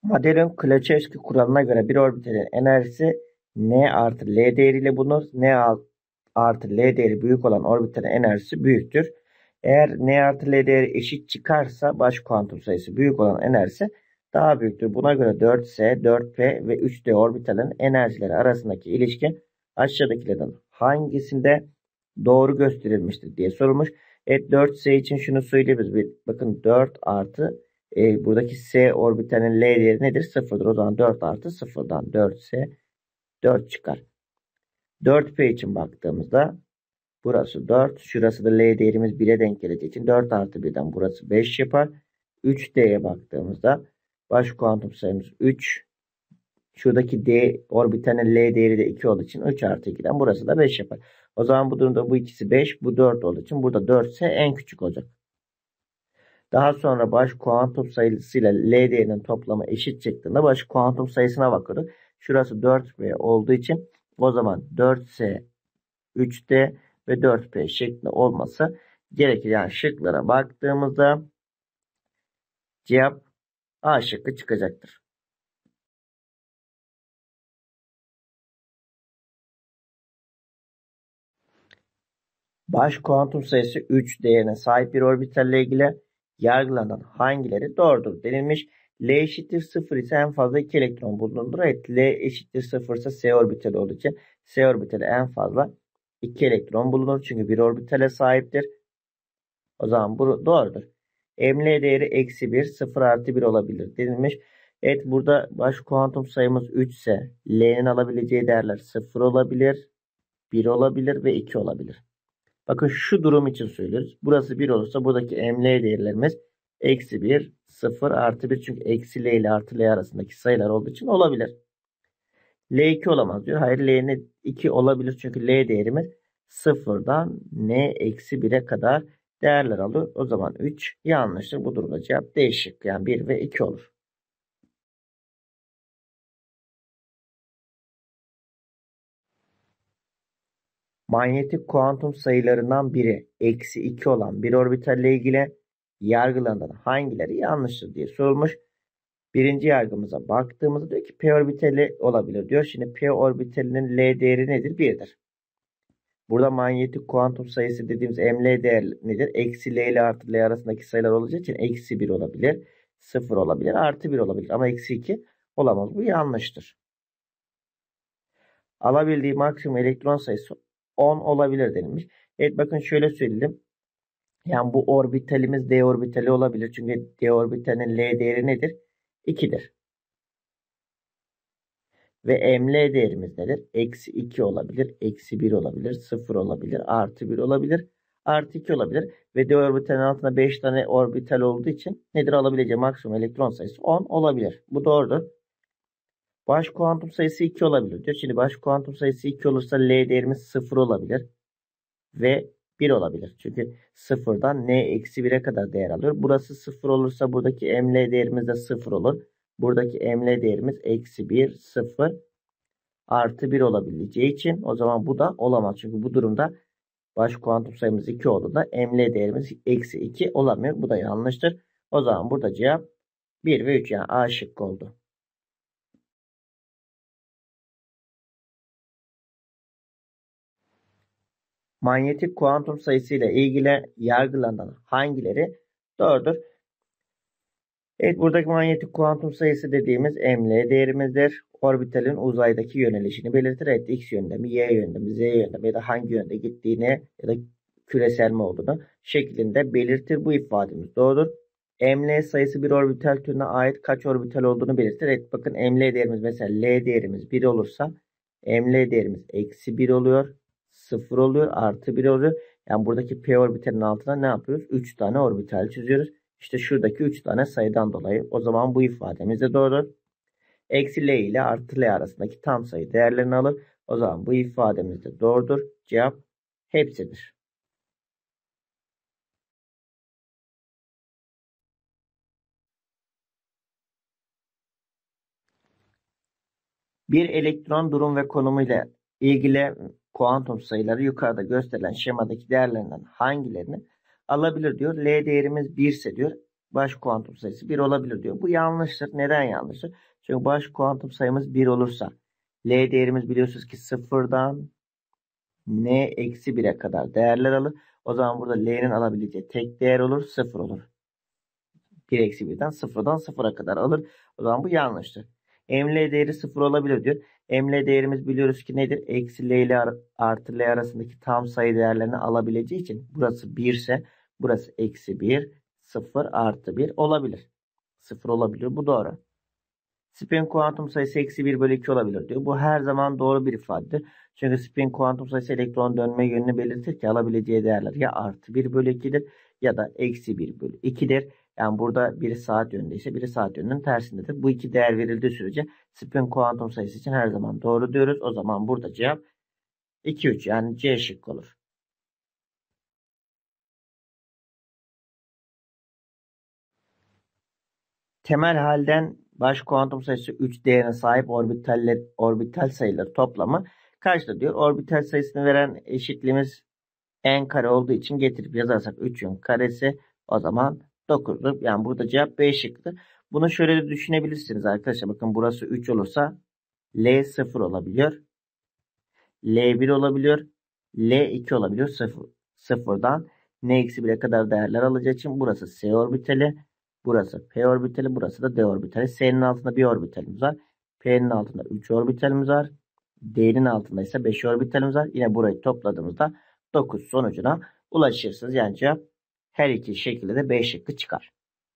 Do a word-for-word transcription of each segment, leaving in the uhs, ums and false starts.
Madelung-Klotchowski kuralına göre bir orbitalin enerjisi N artı L değeriyle bulunur. N artı L değeri büyük olan orbitalin enerjisi büyüktür. Eğer N artı L değeri eşit çıkarsa baş kuantum sayısı büyük olan enerjisi daha büyüktür. Buna göre dört S, dört P ve üç D orbitalin enerjileri arasındaki ilişki aşağıdakilerden hangisinde doğru gösterilmiştir diye sorulmuş. Evet, dört S için şunu söyleyebiliriz. Bakın dört artı e, buradaki S orbitalinin L değeri nedir? sıfırdır. O zaman dört artı sıfırdan dört S dört çıkar. dört P için baktığımızda burası dört. Şurası da L değerimiz bire denk geleceği için dört artı birden burası beş yapar. üç D'ye baktığımızda baş kuantum sayımız üç. Şuradaki D orbitalinin L değeri de iki olduğu için üç artı iki'den burası da beş yapar. O zaman bu durumda bu ikisi beş, bu dört olduğu için burada dört ise en küçük olacak. Daha sonra baş kuantum sayısıyla L değerinin toplamı eşit çıktığında baş kuantum sayısına bakıyoruz. Şurası dört P olduğu için o zaman dört S, üç D ve dört P şeklinde olması gerekir. Yani şıklara baktığımızda cevap A şıkkı çıkacaktır. Baş kuantum sayısı üç değerine sahip bir orbitalle ilgili yargılanan hangileri doğrudur denilmiş. L eşittir sıfır ise en fazla iki elektron bulunur. Evet, L eşittir sıfır ise S orbitali olduğu için S orbitali en fazla iki elektron bulunur. Çünkü bir orbitale sahiptir. O zaman bu doğrudur. M L değeri eksi bir, sıfır artı bir olabilir denilmiş. Evet, burada baş kuantum sayımız üç ise L'nin alabileceği değerler sıfır olabilir, bir olabilir ve iki olabilir. Bakın şu durum için söylüyoruz. Burası bir olursa buradaki M L değerlerimiz eksi bir, sıfır, artı bir. Çünkü eksi L ile artı L arasındaki sayılar olduğu için olabilir. L iki olamaz diyor. Hayır, L iki olabilir. Çünkü L değerimiz sıfırdan N eksi bire kadar değerler alıyor. O zaman üç yanlıştır. Bu durumda cevap değişik. Yani bir ve iki olur. Manyetik kuantum sayılarından biri eksi iki olan bir orbitalle ilgili yargılanan hangileri yanlıştır diye sorulmuş. Birinci yargımıza baktığımızda diyor ki P orbitali olabilir diyor. Şimdi P orbitalinin L değeri nedir? bir'dir. Burada manyetik kuantum sayısı dediğimiz M L değer nedir? Eksi L ile artı L arasındaki sayılar olacağı için eksi bir olabilir, sıfır olabilir, artı bir olabilir. Ama eksi iki olamaz. Bu yanlıştır. Alabildiği maksimum elektron sayısı on olabilir denilmiş. Evet, bakın şöyle söyleyelim. Yani bu orbitalimiz D orbitali olabilir. Çünkü D orbitalinin L değeri nedir? iki'dir. Ve M L değerimiz nedir? Eksi iki olabilir, eksi bir olabilir, sıfır olabilir, artı bir olabilir, artı iki olabilir. Ve D orbitalinin altında beş tane orbital olduğu için nedir? Alabileceği maksimum elektron sayısı on olabilir. Bu doğrudur. Baş kuantum sayısı iki olabilir diyor. Şimdi baş kuantum sayısı iki olursa L değerimiz sıfır olabilir. Ve bir olabilir. Çünkü sıfırdan N eksi bir'e kadar değer alıyor. Burası sıfır olursa buradaki M L değerimiz de sıfır olur. Buradaki M L değerimiz eksi bir, sıfır, artı bir olabileceği için o zaman bu da olamaz. Çünkü bu durumda baş kuantum sayımız iki olduğunda M L değerimiz eksi iki olamıyor. Bu da yanlıştır. O zaman burada cevap bir ve üç, yani A şıkkı oldu. Manyetik kuantum sayısı ile ilgili yargılanan hangileri doğrudur? Evet, buradaki manyetik kuantum sayısı dediğimiz M L değerimizdir. Orbitalin uzaydaki yönelişini belirtir. Evet, X yönünde mi, Y yönünde mi, Z yönünde mi ya da hangi yönde gittiğini ya da küresel mi olduğunu şeklinde belirtir. Bu ifademiz doğrudur. M L sayısı bir orbital türüne ait kaç orbital olduğunu belirtir. Evet, bakın M L değerimiz, mesela L değerimiz bir olursa M L değerimiz eksi bir oluyor, sıfır oluyor, artı bir oluyor. Yani buradaki P orbitalinin altına ne yapıyoruz? üç tane orbital çiziyoruz. İşte şuradaki üç tane sayıdan dolayı o zaman bu ifademiz de doğru. Eksi L ile artı L arasındaki tam sayı değerlerini alır. O zaman bu ifademiz de doğrudur. Cevap hepsidir. Bir elektron durum ve konumuyla ilgili kuantum sayıları yukarıda gösterilen şemadaki değerlerinden hangilerini alabilir diyor. L değerimiz bir ise diyor baş kuantum sayısı bir olabilir diyor. Bu yanlıştır. Neden yanlıştır? Çünkü baş kuantum sayımız bir olursa L değerimiz biliyorsunuz ki sıfırdan N eksi bire kadar değerler alır. O zaman burada L'nin alabileceği tek değer olur. sıfır olur. bir eksi birden sıfırdan sıfıra kadar alır. O zaman bu yanlıştır. M L değeri sıfır olabilir diyor. M L değerimiz biliyoruz ki nedir? Eksi L ile artı L arasındaki tam sayı değerlerini alabileceği için burası bir ise burası eksi bir, sıfır artı bir olabilir. sıfır olabilir. Bu doğru. Spin kuantum sayısı eksi bir bölü iki olabilir diyor. Bu her zaman doğru bir ifadedir. Çünkü spin kuantum sayısı elektron dönme yönünü belirtir ki alabileceği değerler ya artı bir bölü ikidir ya da eksi bir bölü ikidir. Yani burada biri saat yönündeyse biri saat yönünün tersindedir. Bu iki değer verildiği sürece spin kuantum sayısı için her zaman doğru diyoruz. O zaman burada cevap iki üç yani C şıkkı olur. Temel halden baş kuantum sayısı üç değerine sahip orbitaller, orbital sayıları toplamı kaçtır diyor. Orbital sayısını veren eşitliğimiz n kare olduğu için getirip yazarsak üçün karesi o zaman dokuzdur. Yani burada cevap B şıkkıdır. Bunu şöyle de düşünebilirsiniz arkadaşlar. Bakın burası üç olursa L sıfır olabiliyor. L bir olabiliyor. L iki olabiliyor. sıfır, sıfırdan N eksi bire kadar değerler alacağı için burası S orbitali. Burası P orbitali. Burası da D orbitali. S'nin altında bir orbitalimiz var. P'nin altında üç orbitalimiz var. D'nin altında ise beş orbitalimiz var. Yine burayı topladığımızda dokuz sonucuna ulaşırsınız. Yani cevap her iki şekilde de B şıkkı çıkar.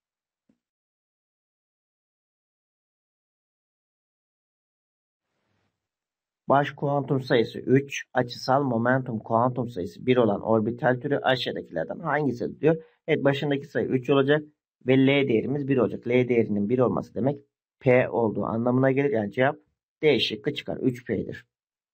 Baş kuantum sayısı üç, açısal momentum kuantum sayısı bir olan orbital türü aşağıdakilerden hangisidir diyor. Evet, başındaki sayı üç olacak ve L değerimiz bir olacak. L değerinin bir olması demek P olduğu anlamına gelir. Yani cevap D şıkkı çıkar. üç P'dir.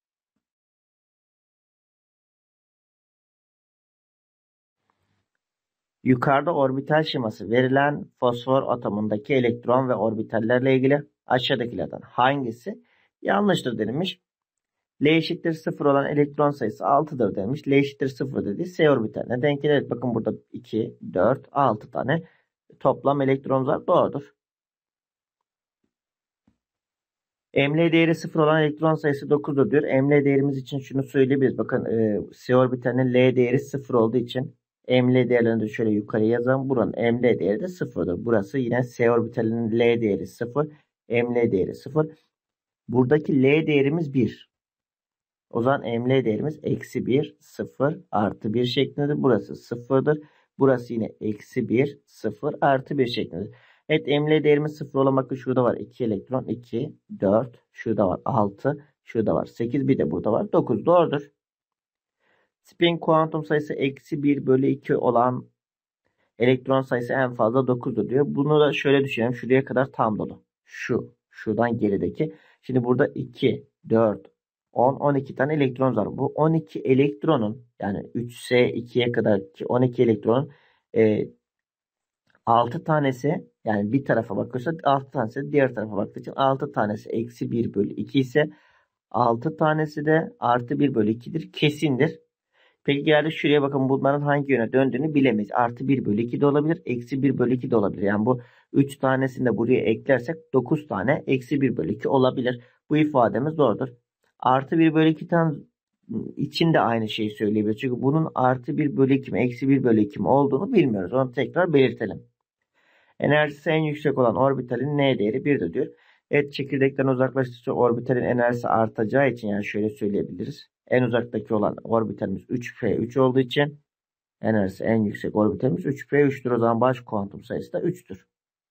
Yukarıda orbital şeması verilen fosfor atomundaki elektron ve orbitallerle ilgili aşağıdakilerden hangisi yanlıştır denilmiş. L eşittir sıfır olan elektron sayısı altıdır demiş. L eşittir sıfır dediği S orbitaline denk gelir. Evet, bakın burada iki, dört, altı tane toplam elektron var. Doğrudur. M L değeri sıfır olan elektron sayısı dokuzdur diyor. M L değerimiz için şunu söyleyebiliriz. Bakın e, S orbitalinin L değeri sıfır olduğu için M L değerlerini de şöyle yukarıya yazalım. Buranın M L değeri de sıfırdır. Burası yine S orbitalinin L değeri sıfır. M L değeri sıfır. Buradaki L değerimiz bir. O zaman M L değerimiz eksi bir, sıfır, artı bir şeklindedir. Burası sıfırdır. Burası yine eksi bir, sıfır, artı bir şeklindedir. Evet, M L değerimiz sıfır olamakta şurada var iki elektron. iki, dört, şurada var altı, şurada var sekiz, bir de burada var dokuz. Doğrudur. Spin kuantum sayısı eksi bir bölü iki olan elektron sayısı en fazla dokuzdur diyor. Bunu da şöyle düşünelim. Şuraya kadar tam dolu. Şu. Şuradan gerideki. Şimdi burada iki, dört, on, on iki tane elektron var. Bu on iki elektronun yani üç S ikiye kadar on iki elektronun e, altı tanesi yani bir tarafa bakıyorsa altı tanesi diğer tarafa baktığı için altı tanesi eksi bir bölü iki ise altı tanesi de artı bir bölü ikidir. Kesindir. Peki geldi şuraya bakın, bunların hangi yöne döndüğünü bilemeyiz. Artı bir bölü iki de olabilir. Eksi bir bölü iki de olabilir. Yani bu üç tanesini de buraya eklersek dokuz tane eksi bir bölü iki olabilir. Bu ifademiz doğrudur. Artı bir bölü iki tane için de aynı şeyi söyleyebiliriz. Çünkü bunun artı bir bölü iki mi eksi bir bölü iki mi olduğunu bilmiyoruz. Onu tekrar belirtelim. Enerjisi en yüksek olan orbitalin N değeri birdir diyor. Evet, çekirdekten uzaklaştıkça orbitalin enerjisi artacağı için yani şöyle söyleyebiliriz. En uzaktaki olan orbitalimiz üç P üç olduğu için enerjisi en yüksek orbitalimiz üç P üç'tür. O zaman baş kuantum sayısı da üç'tür.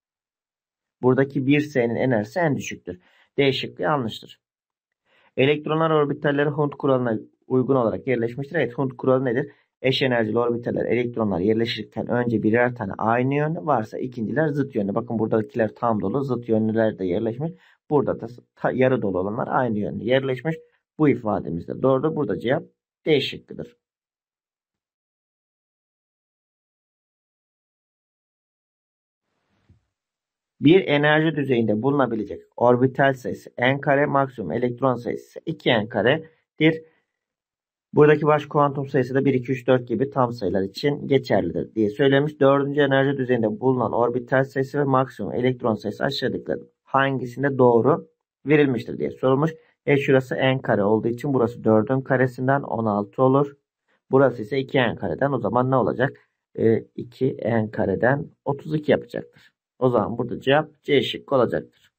Buradaki bir S'nin enerjisi en düşüktür. D şıkkı yanlıştır. Elektronlar orbitalleri Hund kuralına uygun olarak yerleşmiştir. Evet, Hund kuralı nedir? Eş enerjili orbitaller elektronlar yerleşirken önce birer tane aynı yönlü, varsa ikinciler zıt yönlü. Bakın buradakiler tam dolu, zıt yönlüler de yerleşmiş. Burada da yarı dolu olanlar aynı yönlü yerleşmiş. Bu ifademiz de doğrudur. Burada cevap D şıkkıdır. Bir enerji düzeyinde bulunabilecek orbital sayısı n kare, maksimum elektron sayısı iki n karedir. Buradaki baş kuantum sayısı da bir, iki, üç, dört gibi tam sayılar için geçerlidir diye söylemiş. Dördüncü enerji düzeyinde bulunan orbital sayısı ve maksimum elektron sayısı aşağıdakilerden hangisinde doğru verilmiştir diye sorulmuş. E şurası n kare olduğu için burası dördün karesinden on altı olur. Burası ise iki n kareden, o zaman ne olacak? E, iki n kareden otuz iki yapacaktır. O zaman burada cevap C şıkkı olacaktır.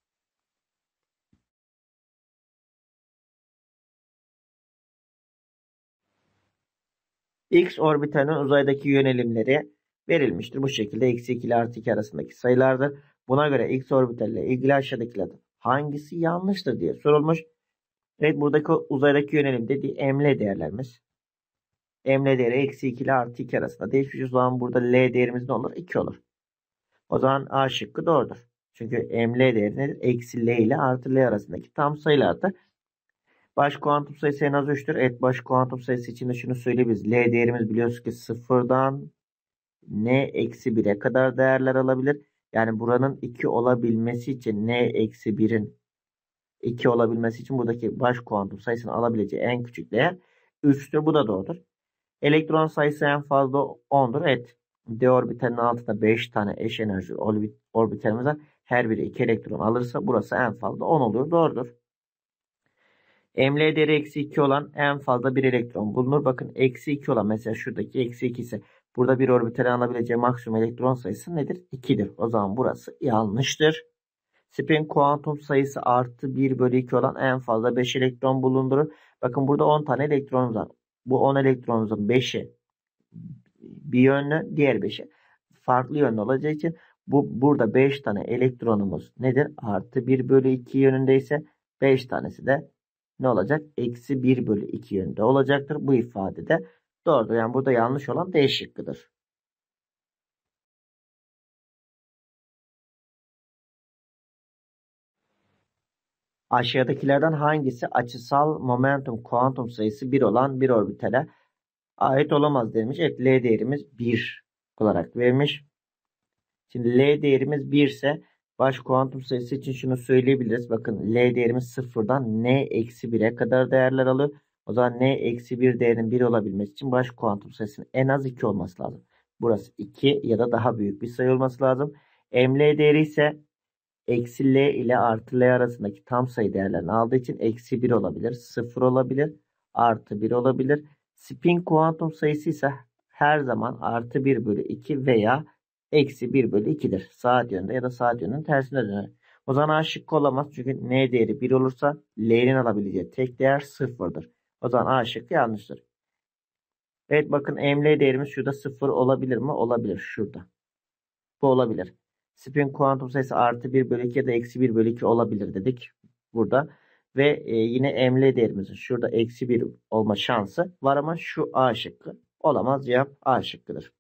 X orbitalinin uzaydaki yönelimleri verilmiştir. Bu şekilde eksi iki ile artı iki arasındaki sayılardır. Buna göre X orbital ile ilgili aşağıdakilerden hangisi yanlıştır diye sorulmuş. Evet, buradaki uzaydaki yönelim dediği emle değerlerimiz. Emle değeri eksi iki ile artı iki arasında değişmiş. O zaman burada L değerimiz ne olur? iki olur. O zaman A şıkkı doğrudur. Çünkü emle değeri nedir? Eksi L ile artı L arasındaki tam sayılardır. Baş kuantum sayısı en az üçtür. Evet, baş kuantum sayısı için de şunu söyleyebiliriz. L değerimiz biliyoruz ki sıfırdan n eksi bire kadar değerler alabilir. Yani buranın iki olabilmesi için, n eksi birin iki olabilmesi için buradaki baş kuantum sayısını alabileceği en küçük değer üçtür. Bu da doğrudur. Elektron sayısı en fazla ondur. Evet. D orbitalinin altında beş tane eş enerji orbitalimiz var. Her biri iki elektron alırsa burası en fazla on olur. Doğrudur. M L değeri eksi iki olan en fazla bir elektron bulunur. Bakın eksi iki olan, mesela şuradaki eksi iki ise burada bir orbitalin alabileceği maksimum elektron sayısı nedir? ikidir. O zaman burası yanlıştır. Spin kuantum sayısı artı bir bölü iki olan en fazla beş elektron bulundurur. Bakın burada on tane elektronumuz var. Bu on elektronumuzun beşi bir yönlü, diğer beşi farklı yönlü olacağı için bu burada beş tane elektronumuz nedir? Artı bir bölü iki yönündeyse beş tanesi de ne olacak? Eksi bir bölü iki yönünde olacaktır. Bu ifade de doğrudur. Yani burada yanlış olan D şıkkıdır. Aşağıdakilerden hangisi açısal momentum kuantum sayısı bir olan bir orbitale ait olamaz demiş. Evet, L değerimiz bir olarak vermiş. Şimdi L değerimiz bir ise baş kuantum sayısı için şunu söyleyebiliriz. Bakın L değerimiz sıfırdan n eksi bire kadar değerler alıyor. O zaman n eksi bir değerinin bir olabilmesi için baş kuantum sayısının en az iki olması lazım. Burası iki ya da daha büyük bir sayı olması lazım. M L değeri ise eksi L ile artı L arasındaki tam sayı değerlerini aldığı için eksi bir olabilir, sıfır olabilir, artı bir olabilir. Spin kuantum sayısı ise her zaman artı bir bölü iki veya eksi bir bölü ikidir. Saat yönünde ya da saat yönünün tersine döner. O zaman A şıkkı olamaz. Çünkü n değeri bir olursa L'nin alabileceği tek değer sıfırdır. O zaman A şıkkı yanlıştır. Evet, bakın M L değerimiz şurada sıfır olabilir mi? Olabilir. Şurada. Bu olabilir. Spin kuantum sayısı artı bir bölü iki ya da eksi bir bölü iki olabilir dedik burada. Ve e, yine M L değerimizin şurada eksi bir olma şansı var ama şu A şıkkı olamaz. Cevap A şıkkıdır.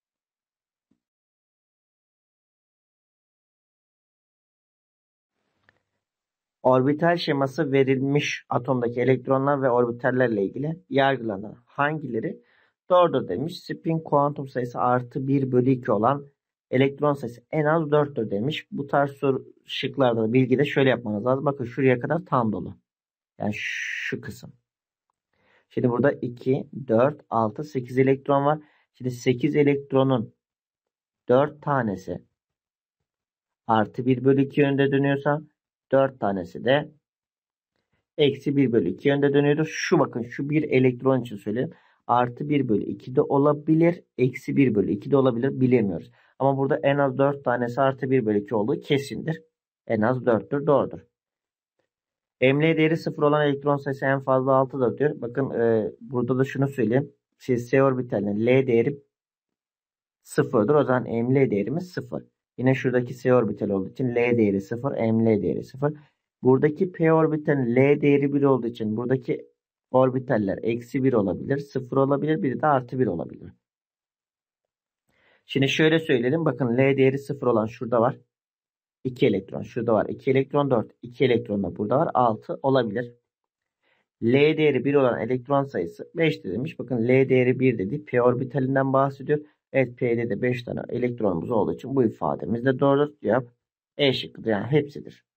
Orbital şeması verilmiş atomdaki elektronlar ve orbitallerle ilgili yargılanan hangileri doğrudur demiş. Spin kuantum sayısı artı bir bölü iki olan elektron sayısı en az dörttür demiş. Bu tarz soru şıklarda da bilgide şöyle yapmanız lazım. Bakın şuraya kadar tam dolu. Yani şu kısım. Şimdi burada iki, dört, altı, sekiz elektron var. Şimdi sekiz elektronun dört tanesi artı bir bölü iki yönde dönüyorsa dört tanesi de eksi bir bölü iki yönde dönüyordur. Şu bakın, şu bir elektron için söyleyeyim. Artı bir bölü iki de olabilir. Eksi bir bölü iki de olabilir. Bilemiyoruz. Ama burada en az dört tanesi artı bir bölü iki olduğu kesindir. En az dörttür. Doğrudur. M L değeri sıfır olan elektron sayısı en fazla altıdır diyor. Bakın e, burada da şunu söyleyeyim. Siz S orbitalinin L değeri sıfırdır. O zaman M L değerimiz sıfır. Yine şuradaki S orbital olduğu için L değeri sıfır. M L değeri sıfır. Buradaki P orbitalinin L değeri bir olduğu için buradaki orbitaller eksi bir olabilir, sıfır olabilir, biri de artı bir olabilir. Şimdi şöyle söyleyelim. Bakın L değeri sıfır olan şurada var. iki elektron. Şurada var. iki elektron, dört. iki elektron da burada var. altı olabilir. L değeri bir olan elektron sayısı beş demiş. Bakın L değeri bir dedi. P orbitalinden bahsediyor. Evet, P'de de beş tane elektronumuz olduğu için bu ifademiz de doğrudur. Cevap E şıkkıdır. Yani hepsidir.